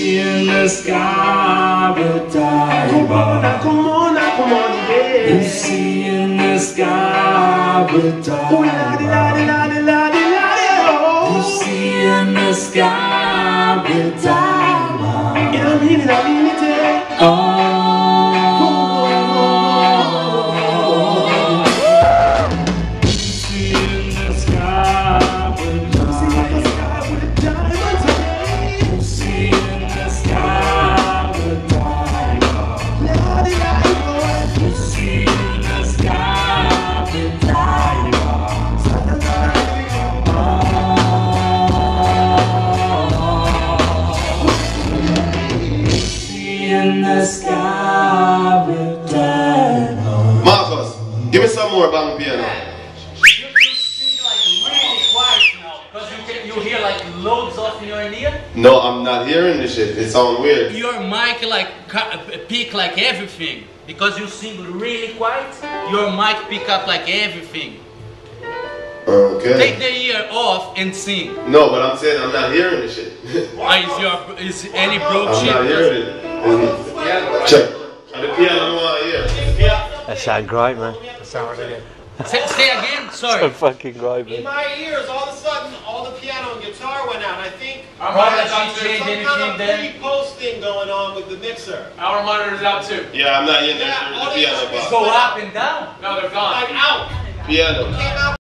see in the sky with diamonds. Come on, yeah. You see in the sky with diamonds. You see in the sky with diamonds. I mean it, yeah. Oh. Marcus, give me some more bang piano. You sing like really quiet now, because you hear like loads of in your ear. No, I'm not hearing this shit. It sounds weird. Your mic like pick like everything, because you sing really quiet. Your mic pick up like everything. Okay. Take the ear off and sing. No, but I'm saying I'm not hearing this shit. Is any broke I'm shit? not hearing it. Check. And the piano I want to hear. That sound great, man. That sound really good. Say again, sorry. So fucking great, In man. my ears, all of a sudden, all the piano and guitar went out. I think Probably there's she changed some anything kind of then. pre-post thing going on with the mixer. Our monitor's out too. Yeah, I'm not hearing Yeah, the piano part. Go up and down. No, they're gone. Like out. Piano. Came out.